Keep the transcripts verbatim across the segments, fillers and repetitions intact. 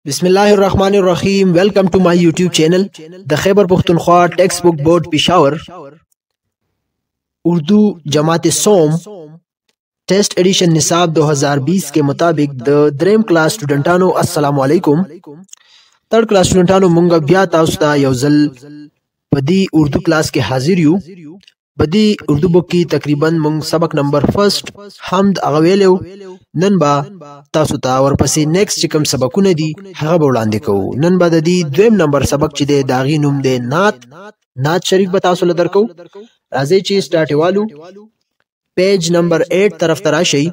بسم الله الرحمن الرحیم. ویلکم ټو مای یوټیوب چینل د خیبر پختونخوا ټیکسٹ بک بورڈ پشاور اردو جماعت سوم ٹیسٹ ایڈیشن نصاب دو ہزار بیس کے مطابق د دریم کلاس سټوډنټانو السلام علیکم. تھرڈ کلاس سټوډنټانو مونږ بیا تاسو ته یو ځل په دې اردو کلاس کې حاضر یو. په دې اردو بک کې تقریبا مونږ سبق نمبر فرست حمد هغه ویلو. نن با تاسو ته ورپسې نیکسټ چې کوم سبقونه دي هغه به وړاندې کوو. نن به د دې دویم نمبر سبق چې دی د هغې نوم دی نعت. نعت شریف به تاسو له درکو. راځئ چې سټارټ والو. پیج نمبر ایٹ طرف ته راشئ.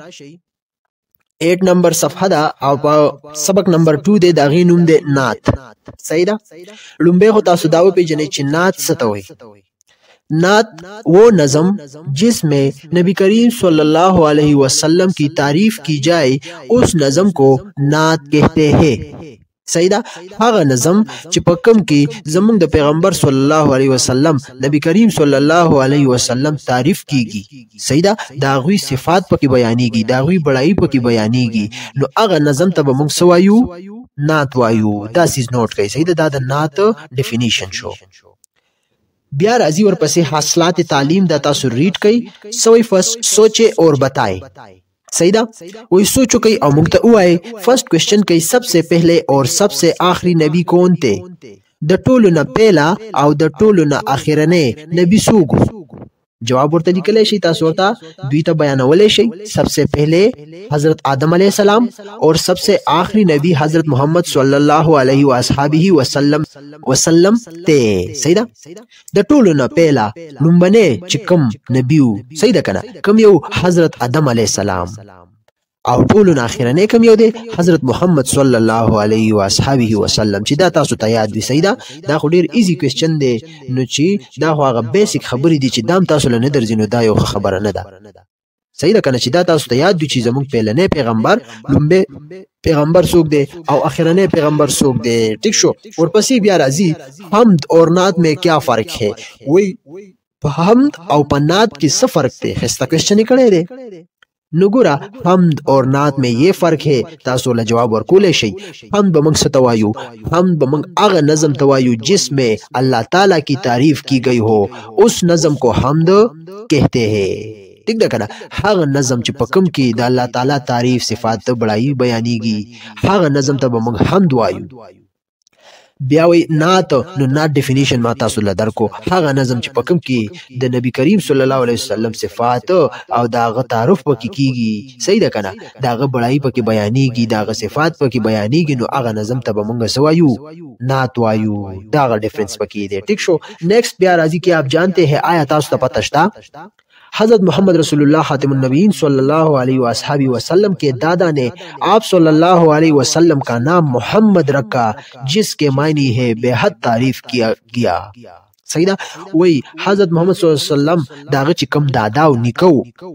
ایٹ نمبر صفحه ده او په سبق نمبر ټو دی د هغې نوم دی نعت. صحیح ده. لومبی خو تاسو دا وپېژنئ چې نعت څه ته وایي. نعت وہ نظم جس میں نبی کریم صلی اللہ علیہ وسلم کی تعریف کی جائے اس نظم کو نعت کہتے ہیں. صحیح ده. هغه نظم چې په کوم کې زمونږ د پیغمبر صلی الله علیه وسلم نبی کریم صلی الله علیه وسلم تعریف کیږي. صحیح ده. د هغوی صفات پکې بیانېږي، د هغوی بړایي پکې بیانېږي، نو هغه نظم ته به موږ څه وایو؟ نعت وایو. دا سیز نوٹ کړئ. صحیح ده. دا د نعت ډیفینیشن شو. بیا راځي ورپسې حاصلات تعلیم دا تاسو ریډ کړئ. سوئی فرسٹ سوچے اور بتائے. صحیح ده. وہی سوچو کئی او موږ ته ووایئ. فرسٹ کوېسچن کئی سب سے پہلے اور سب سے آخری نبی کون تھے؟ د ټولو نه پیلا او د ټولو نه اخرنی نبی څوک و؟ جواب ورته لیکلی شئ. تاسو ورته دوی ته بیانولی شئ. سب سے پہلے حضرت آدم علیہ السلام اور سب سے آخری نبی حضرت محمد صلی اللہ علیہ واصحابہ وسلم وسلم تے. صحیح ده. د ټولو نه پیلا لومبنی چې کوم نبی و، صحیح ده کنه، کوم یو؟ حضرت آدم علیہ السلام. او ټولو نه اخرنی کوم یو دی؟ حضرت محمد صلی الله علیه واصحابه وسلم. چې دا تاسو ته یاد وي. صحیح ده. دا خو ډیر ایزی کوېسچن دی، نو چې دا خو هغه بیسیک خبرې دي چې دام تاسو له نه درځي، نو دا یو ښه خبره نه ده. صحیح ده کنه. چې دا تاسو ته یاد وي چې زموږ پیلنی پیغمبر لومبی پیغمبر څوک دی او اخرنی پیغمبر څوک دی. ټیک شو. ورپسې بیا راځي حمد اور نعت میں کیا فرق ہے. وی په حمد او په نعت کې څه فرق دی؟ ښایسته کوېسچن یې کړی دی. نو ګوره حمد اور نعت میں یہ فرق ہے. تاسو له جواب ورکولی شئ. حمد به موږ څه ته وایو؟ حمد به موږ هغه نظم ته وایو جس میں اللہ تعالیٰ کی تعریف کی گئی ہو، اس نظم کو حمد کہتے ہیں. ٹھیک ده کنه. هغه نظم چې په کوم کې د الله تعالی تعریف صفات بړایي بیانېږي، هغه نظم ته به موږ حمد وایو. بیا وی نعت. نو نعت ډیفینیشن ما تاسو له درکو. هغه نظم چې په کوم کې د نبی کریم صلی الله علیه وسلم صفات او د هغه تعارف پکې کیږي. صحیح ده کنه. د هغه بړایي پکې بیانېږي، د هغه صفات پکې بیانېږي، نو هغه نظم ته به موږ څه وایو؟ نعت وایو. دا هغه ډیفرنس پکې دی. ټیک شو. نیکسٹ بیا راځي کہ آپ جانتے ہیں، آیا تاسو ته پته شته حضرت محمد رسول اللہ خاتم النبیین صلی اللہ علیہ وآلہ وسلم کے دادا نے آپ صلی اللہ علیہ وسلم کا نام محمد رکھا، جس کے معنی ہے بے حد تعریف کیا گیا. صحیح ده. وی حضرت محمد صلی اللہ علیہ وسلم داغه چې کم دادا او نیکو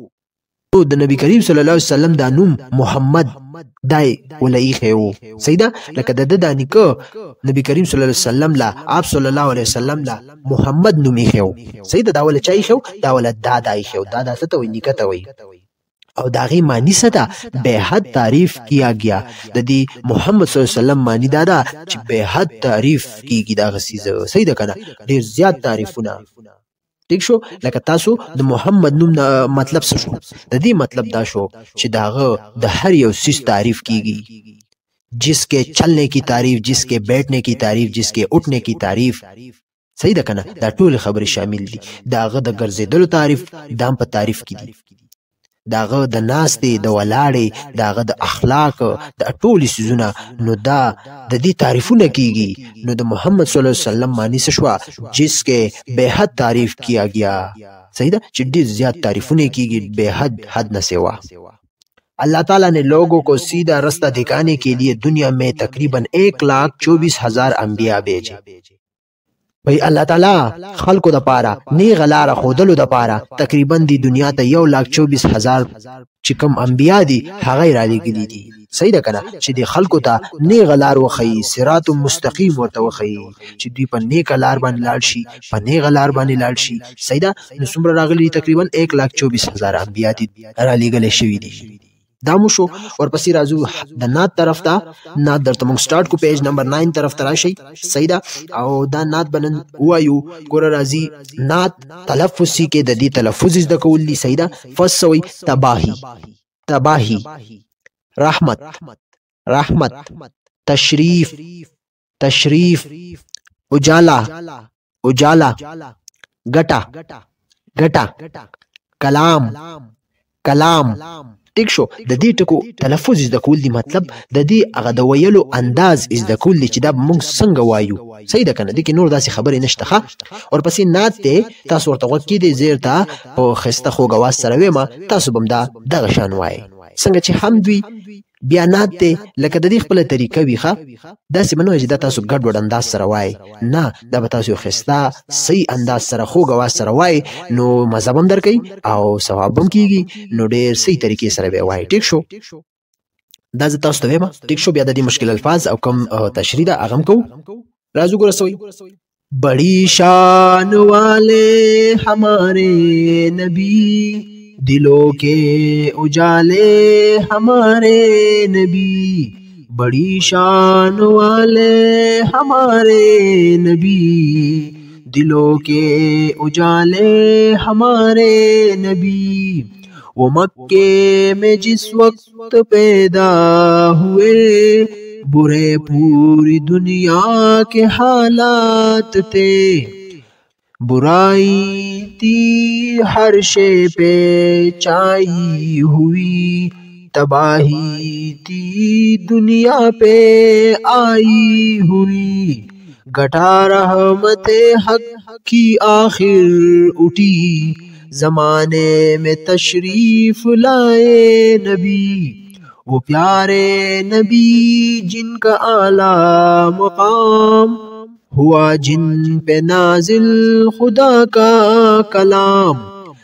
د نبی کریم صلی الله علیه وسلم دا نوم محمد دای ولایخه وو. صحیح ده. لکه د د نیکه نبی کریم صلی الله علیه وسلم لا آپ صلی الله علیه وسلم لا محمد نوم یې خو. صحیح ده. دا ول چای خو، دا ول دادا یې خو. دادا څه ته وی؟ نیکه ته وی. او داغي معنی څه ده؟ بے حد تعریف کیا گیا. د دې محمد صلی الله علیه وسلم معنی دا ده چې بے حد تعریف کیږي دا غسیزه. صحیح ده کنه. ډیر زیات تعریفونه. ٹھیک شو. لکه تاسو د محمد نوم مطلب څه شو؟ د دې مطلب دا شو چې داغه د هر یو سیس تعریف کیږي، جس کے چلنے کی تعریف، جس کے بیٹھنے کی تعریف، جس کے اٹھنے کی تعریف. صحیح ده کنه. دا ټول خبرې شامل دي. داغه د ګرځېدلو تعریف دام په تعریف کې دي. داغه د ناستې، د ولاړې، داغه د اخلاق، د ټولې سیزونه، نو دا د دې تعریفونه کیږي. نو د محمد صلی الله علیه وسلم معنی څه شوه؟ جس کې بے حد تعریف کیا گیا. صحیح ده. چې ډېر زیات تعریفونه کیږي، بے حد حد نه سوا. اللہ تعالیٰ نے لوگوں کو سیدھا رستہ دکھانے کے لیے دنیا میں تقریباً ایک لاکھ چوبیس ہزار انبیاء بھیجے. بھئی اللہ تعالی خلقو دا پارا نیغ لار خودلو دا پارا تقریبا دی دنیا تا یو لاکھ چوبیس ہزار چکم انبیاء دی هغه را لګلی دي. صحیح ده کنه. چې دی خلقو ته نیغ لار وخی، صراط مستقیم ورته وخی، چې دوی په نیغ لار باندې لاړ شي، په نیغ لار باندې لاړ شي. صحیح ده. نو څومره راغلي؟ تقریبا ایک لاکھ چوبیس هزار انبیاء دي را لګل شوي دي. دا مو شو. ورپسې راځو د نعت طرف ته. نعت درته موږ سٹارټ کو پیج نمبر ناین طرف ته راشي. صحیح ده. او دا نعت بنن وایو. ګوره راځي نعت تلفظ سی کې د دې تلفظ زده کول دي. صحیح ده. فرست سوی تباهی، تباهی، رحمت، رحمت، تشریف، تشریف، اجالا، اجالا، گٹا، گٹا، کلام، کلام. ټیک شو. د دې ټکو تلفظ زده کول دي، مطلب د دې هغه د ویلو انداز زده کول دي چې دا موږ څنګه وایو. صحیح ده کنه. دې کې نور داسې خبرې نشته ښه. ورپسې نعت دی. تاسو ورته غوږ کېږدئ زیر ته په ښایسته خوږ اواز سره ویمه، تاسو به هم دا دغه شان وایئ څنګه چې حمد وي. بیا نعت دی لکه د دې خپله طریقه وي ښه. داسې به نه وایي چې دا تاسو ګډ وډ انداز سره وایئ، نه، دا به تاسو یو ښایسته صحیح انداز سره خوږ اواز سره وایئ، نو مزه به هم درکوي او ثواب به هم کېږي، نو ډېر صحیح طریقې سره به یې وایئ. ټیک شو. دا زه تاسو ته ویمه. ټیک شو. بیا د دې مشکل الفاظ او کوم تشریح ده هغه هم کوو. راځو ګوره سوی. بڑی شان والے ہمارے نبی، دلوں کے اجالے ہمارے نبی، بڑی شان والے ہمارے نبی، دلوں کے اجالے ہمارے نبی. وہ مکے میں جس وقت پیدا ہوئے، برے پوری دنیا کے حالات تھے، برائی تھی ہر شے پہ چائی ہوئی، تباہی تھی دنیا پہ آئی ہوئی. گٹا رحمت حق کی آخر اٹھی، زمانے میں تشریف لائے نبی. وہ پیارے نبی جن کا اعلیٰ مقام ہوا، جن پہ نازل خدا کا کلام.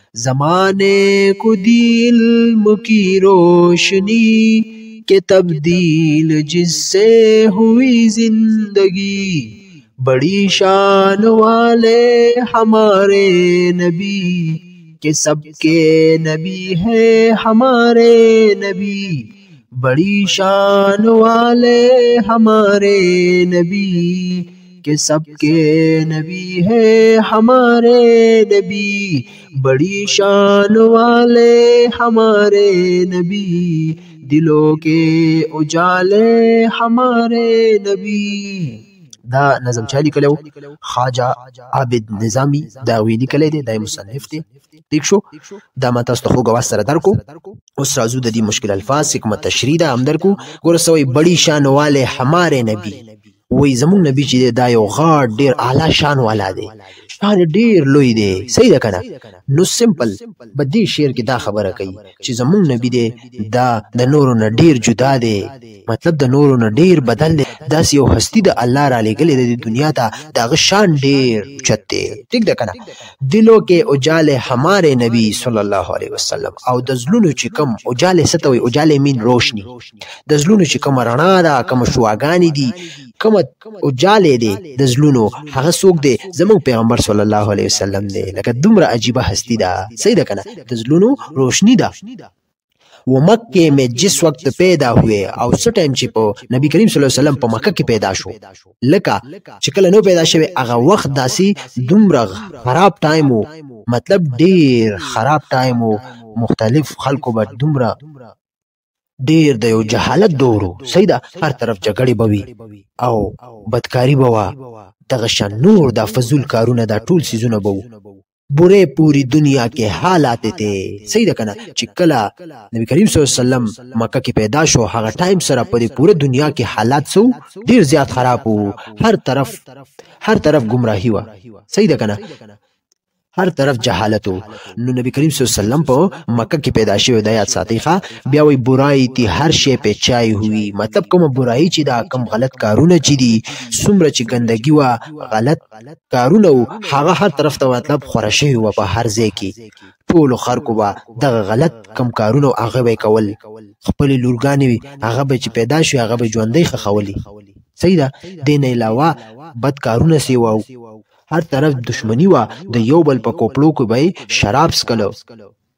زمانے کو دی علم کی روشنی، کہ تبدیل جس سے ہوئی زندگی. بڑی شان والے ہمارے نبی، کہ سب کے نبی ہے ہمارے نبی. بڑی شان والے ہمارے نبی، کہ سب کے نبی ہے ہمارے نبی. بڑی شان والے ہمارے نبی، دلوں کے اجالے ہمارے نبی. دا نظم چا لیکلی و؟ خواجه عابد نظامی دا وی لیکلی دی، دا مصنف دی. ٹھیک شو. دا ما تاسو ته خوږ اواز سره درکو. اوس راځو د دې مشکل الفاظ کومه تشریح ده هم درکو. ګوره څه وایي؟ بڑی شان والے ہمارے نبی، وایي زمونږ نبی چې دی دا یو غاټ ډېر اعلی شان والا دی، شان ډېر لوی دی. صحیح ده که نه؟ نو سمپل به دې شعر کې دا خبره کوي چې زمونږ نبی دی دا د نورو نه ډېر جدا دی، مطلب د نورو نه ډېر بدل دی. داسې یو هستی د الله را لېږلې ده دې دنیا ته، د هغه شان ډېر اوچت دی. ټیک ده که نه؟ دلو کې اجالې همارې نبی صلی الله علیه وسلم. او د زړونو چې کوم اجالې څه ته وایي؟ اجالې مین روشني. د زړونو چې کومه رڼا ده، کومه شواګانې دي، کومه اجالې دی د زړونو، هغه څوک دی؟ زموږ پیغمبر صلی الله علیه وسلم دی. لکه دومره عجیبه هستی ده. صحیح ده که نه؟ د زړونو روشنی ده. وہ مکے میں جس وقت پیدا ہوئے، او څه ټایم چې په نبی کریم صلی الله علیه وسلم په مکه کې پیدا شو، لکه چې کله نو پیدا شوی هغه وخت داسې دومره خراب ټایم و، مطلب ډیر خراب ټایم و، مختلف خلکو به دومره ډیر د یو جهالت دورو. صحیح ده؟ هر طرف جګړې به وي او بدکاری به وه، دغه شان نور دا فضول کارونه، دا ټول څیزونه به وو. برے پوری دنیا کے حالات تھے. صحیح ده کنه؟ چې کله نبی کریم صلی الله علیه وسلم مکه کې پیدا شو، هغه ټایم سره په پوره دنیا کې حالات سو ډیر زیات خراب وو. هر طرف هر طرف گمراهی و. صحیح ده کنه؟ هر طرف جهالت وو. نو نبی کریم صلی الله علیه وسلم په مکه کې پیدا شوی، د یاد ساتئ ښه. بیا وایي برائی تی هر شی په چای ہوئی، مطلب کومه برائی چې دا کم غلط کارونه چې دي، څومره چې ګندګي وه، غلط کارونه وو، هغه هر طرف ته مطلب خوره شوي وه په هر ځای کې. ټولو خلکو به دغه غلط کم کارونه هغه به یې کول. خپلې لورګانې وي، هغه به چې پیدا شوي هغه به ژوندۍ ښخولي. صحیح ده؟ دې نه علاوه بد کارونه سې وه، هر طرف دشمنی وه، د یو بل په کوپړو کې به یې شراب څکلو.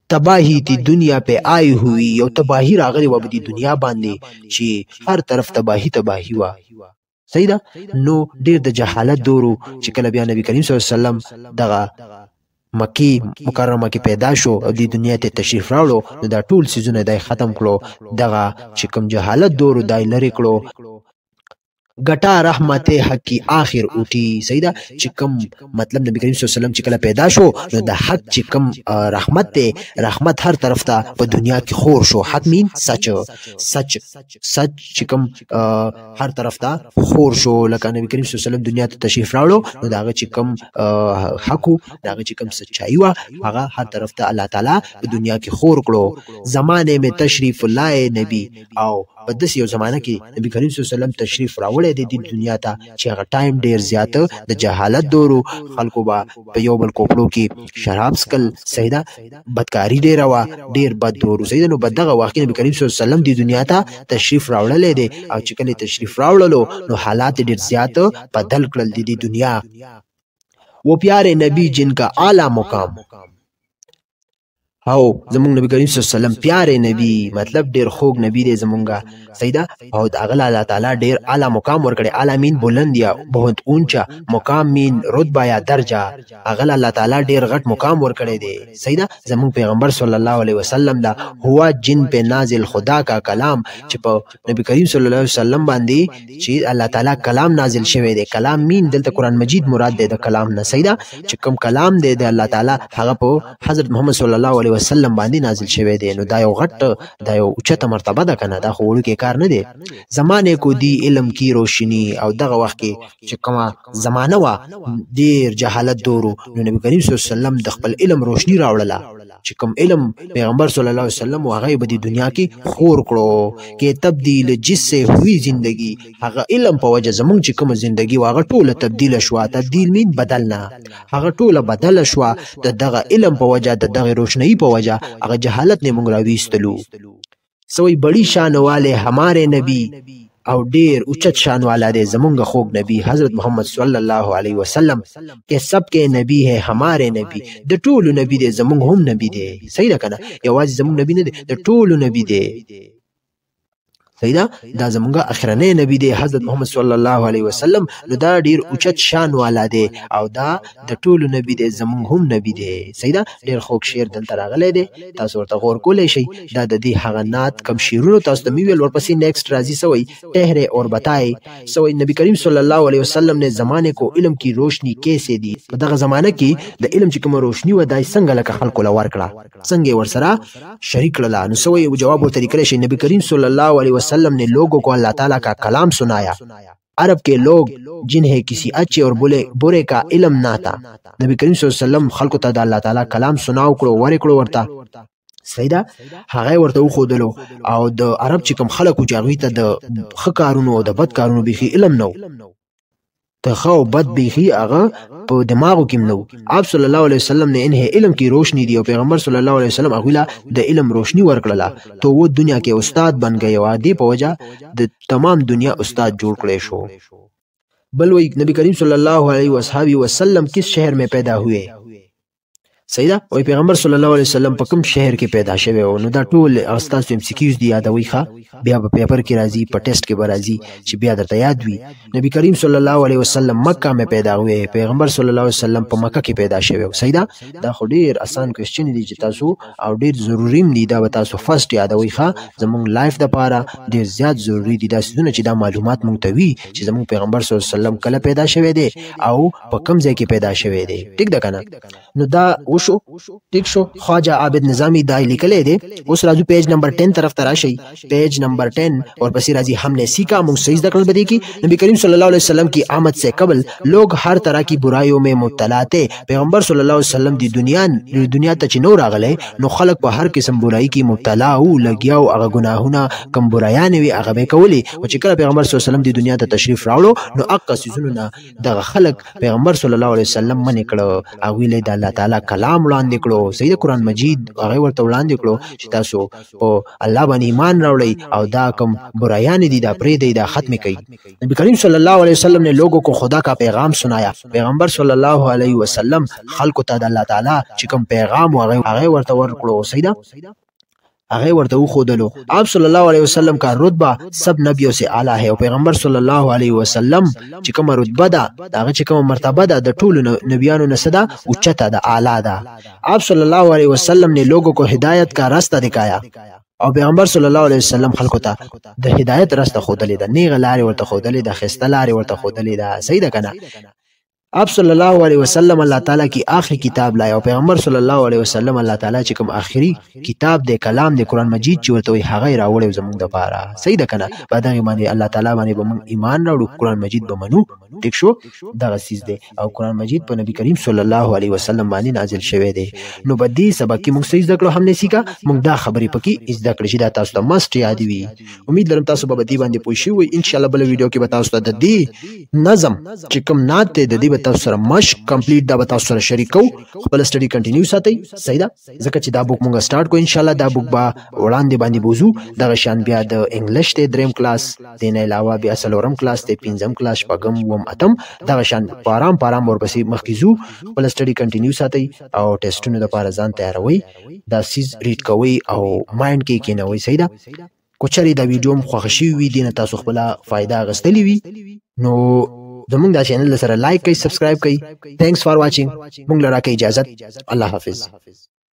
تباہی تی دنیا پہ آئی ہوئی یو تباہی راغلی و بدی دنیا باندې چې هر طرف تباہی تباہی وا. صحیح ده. نو ډیر د جهالت دورو چې کله بیا نبی کریم صلی الله علیه وسلم دغه مکی مکرمه کې پیدا شو او د دنیا ته تشریف راوړو نو دا ټول سيزونه دای ختم کړو. دغه چې کوم جهالت دورو دای لری کړو. گٹا رحمت حق کی آخر اوٹی. صحیح ده. چې کوم مطلب نبی کریم صلی الله علیه وسلم چې کله پیدا شو نو د حق چې کوم رحمت ته رحمت هر طرف ته په دنیا کې خور شو. حق مين سچ سچ سچ چې کوم هر طرف ته خور شو. لکه نبی کریم صلی الله علیه وسلم دنیا ته تشریف راوړو نو داغه چې کوم حق داغه چې کوم سچایي وا هغه هر طرف ته الله تعالی په دنیا کې خور کړو. زمانه میں تشریف لائے نبی او په داسې یو زمانه کې نبی کریم صلی الله علیه وسلم تشریف راوړی دی د دنیا ته چې هغه ټایم ډیر زیات د جهالت دورو خلکو با په یو بل کوپړو کې شراب سکل. صحیح ده. بدکاری ډیر وا ډیر بد دورو. صحیح ده. نو بدغه واقع نبی کریم صلی الله علیه وسلم د دنیا ته تشریف راوړل دی او چې کله تشریف راوړلو نو حالات ډیر زیات بدل کړل د دنیا. وہ پیارے نبی جن کا اعلی مقام او زمونږ نبی کریم صلی الله علیه وسلم پیارے نبی مطلب ډیر خوږ نبی دی زمونږه. صحیح ده. او د هغه الله تعالی ډیر اعلی مقام ورکړي. اعلی مین بلند یا بہت اونچا، مقام مین رتبه یا درجه. هغه الله تعالی ډیر غټ مقام ورکړي دی. صحیح ده. زمونږ پیغمبر صلی الله علیه وسلم دا هوا جن په نازل خدا کا کلام چې په نبی کریم صلی الله علیه وسلم باندې چې الله تعالی کلام نازل شوی دی. کلام مین دلته قران مجید مراد دی د کلام نه. صحیح ده. چې کوم کلام دی د الله تعالی هغه په حضرت محمد صلی الله علیه وسلم باندې نازل شوی دی. نو دا یو غټ دا یو اوچته مرتبه ده کنه. دا خو وړوکی کار نه دی. زمانه کو دی علم کی روشنی او دغه وخت کې چې کومه زمانه وا ډیر جهالت دورو نو نبی کریم صلی الله علیه وسلم د خپل علم روشنی راوړله. چې کوم علم پیغمبر صلی الله علیه وسلم هغه به د دنیا کې خور کړو کې تبدیل جس سے ہوئی زندگی. هغه علم په وجه زمونږ چې کوم زندگی واغه ټوله تبدیل شو. تبدیل مين بدلنا. هغه ټوله بدل شو د دغه علم په وجه د دغه روشنی په وجه هغه جهالت نه مونږ راويستلو. سوی بڑی شان والے ہمارے نبی او ډیر اوچت شان والا دے زمونږ خوږ نبی حضرت محمد صلی الله علیه وسلم کہ سب کے نبی ہے ہمارے نبی. د ټولو نبی دے زمونږ هم نبی دے. صحیح ده کنه. یوازې زمونږ نبی نه دی د ټولو نبی دے. صحیح ده. دا زمونږ اخرنی نبی دی حضرت محمد صلی الله علیه وسلم. نو دا ډیر اوچت شان والا دی او دا د ټولو نبی دی زمونږ هم نبی دی. صحیح ده. ډیر خوږ شعر دلته راغلی دی. تاسو ورته غور کولی شئ. دا د دې هغه نعت کم شعرونو تاسو ته مې ویل. ورپسې نیکسټ راځي سوی ټهرے اور بتائے. سوی نبی کریم صلی الله علیه وسلم نے زمانے کو علم کی روشنی کیسے دی. په دغه زمانه کې د علم چې کومه روشنی و دای څنګه لکه خلکو له ورکړه څنګه ورسره شریک کړله. نو سوی جواب ورته لیکلی شي. نبی کریم صلی الله علیه وسلم نے لوگوں کو اللہ تعالیٰ کا کلام سنایا. عرب کے لوگ جنہیں کسی اچھے اور برے کا علم نہ تھا نبی کریم صلی اللہ علیہ وسلم خلقو ته د الله تعالی کلام سناو کړو ورکړو ورته. صحیح ده. هغه ورته وښودلو او د عرب چې کوم خلکو چې هغوی ته د ښه کارونو او د بد کارونو بیخي علم نه و ته ښه او بد بیخي هغه په دماغو کې نو. آپ صلی الله علیه وسلم نے انہیں علم کی روشنی دی او پیغمبر صلی الله علیه وسلم هغوی له د علم روشنی ورکړله تو وہ دنیا کې استاد بن گئے او دې په وجه د تمام دنیا استاد جوړ کړی شو. بل وی نبی کریم صلی الله علیه وسلم کس شہر میں پیدا ہوئے. صحیح ده. او پیغمبر صلی الله علیه وسلم په کوم شهر کې پیدا شوی او نو دا ټول استاد ایم سی کیوز دی یادوي ښه. بیا په پیپر کې راځي په ټیسټ کې به راځي چې بیا درته یاد وي. نبی کریم صلی الله علیه وسلم مکه میں پیدا ہوئے. پیغمبر صلی الله علیه وسلم په مکه کې پیدا شوی. صحیح ده. دا خو ډیر آسان کوېسچن دی چې تاسو او ډیر ضروري دی دا به تاسو فرست یادوي ښه. زمونږ لایف دپاره ډیر زیات ضروري دي دا څیزونه چې دا معلومات مونږ ته وي چې زمونږ پیغمبر صلی الله علیه وسلم کله پیدا شوی دی او په کوم ځای کې پیدا شوی دی. ټیک ده کنه. نو دا وشو. ٹھیک شو. خواجہ عابد نظامی دای لیکلے دے. اوس راځو پیج نمبر ٹین طرف ته راشئ. پیج نمبر ٹین اور پسې راځي ہم نے سیکھا موږ صحیح زده کړل بدی کی نبی کریم صلی الله علیه وسلم کی آمد سے قبل لوگ ہر طرح کی برائیوں میں مبتلا تھے. پیغمبر صلی الله علیه وسلم دی دنیا دنیا ته چې نو راغلی نو خلق په هر قسم برائی کی مبتلا او لګیاو. هغه ګناهونه کم برایان وي هغه به کولی. او چې کله پیغمبر صلی الله علیه وسلم دی دنیا ته تشریف راوړو نو اقا سيزونه دغه خلق پیغمبر صلی الله علیه وسلم منې کړه. هغوی له د الله تعالی کلام کلام وړاندې کړو صحیح د قران مجید هغه ورته وړاندې کړو چې تاسو په الله باندې ایمان راوړئ او دا کم برایان دي دا پرې دی دا ختم کړئ نبی کریم صلی الله علیه وسلم نے لوگوں کو خدا کا پیغام سنایا پیغمبر صلی الله علیه وسلم خلق ته د الله تعالی چې کوم پیغام هغه هغه ورته ورکړو صحیح ده هغه ورته وخودلو آپ صلی الله علیه وسلم کا رتبہ سب نبیوں سے اعلی ہے او پیغمبر صلی الله علیه وسلم چې کوم رتبه ده هغه چې کوم مرتبه ده د ټولو نبیانو نه صدا اوچته ده اعلی ده آپ صلی الله علیه وسلم نے لوگوں کو ہدایت کا راستہ دکھایا او پیغمبر صلی الله علیه وسلم خلکو ته د هدایت راسته خودلې ده نیغه لارې ورته خودلې ده خسته لارې ورته خودلې ده صحیح ده کنه آپ صلی الله علیه وسلم اللہ تعالی کی آخری کتاب لایا او پیغمبر صلی الله علیه وسلم اللہ تعالی چې کوم آخری کتاب د کلام د قران مجید چې ورته وي هغه راوړی زموږ د پاره صحیح ده کنه په دغه باندې الله تعالی باندې به موږ ایمان راوړو قران مجید به منو ټیک شو دغه سیس دی او قران مجید په نبی کریم صلی الله علیه وسلم باندې نازل شوی دی نو په دې سبق کې موږ څه زده کړو هم نه سیکا موږ دا خبرې پکې زده کړې چې دا تاسو ته مست یاد وي امید لرم تاسو به دې باندې پوه شئ ان شاء الله بل ویډیو کې به تاسو ته د دې نظم چې کوم نات دی د دې به تاسو سره مشق کمپلیټ دا به تاسو سره شریکو خپل سټډي کنټینیو ساتئ صحیح ده ځکه چې دا بوک موږ سٹارټ کو ان شاء الله دا بوک به وړاندې باندې بوزو دغه شان بیا د انګلیش ته دریم کلاس دین علاوه بیا څلورم کلاس ته پنځم کلاس شپږم وم اتم دغه شان پارام پارام ورپسې مخکې ځو خپل سټډي کنټینیو ساتئ او ټیسټونو لپاره ځان تیاروئ دا سیز ریډ کوئ او مایند کې کینوئ صحیح ده کوچري دا ویډیو مخ خوښ شي وي دینه تاسو خپل فائدہ غستلی وي نو زمونږ دا چینل سره لایک کړئ سبسکرایب کړئ تھینکس فار واچینګ مونږ لرا کې اجازه الله حافظ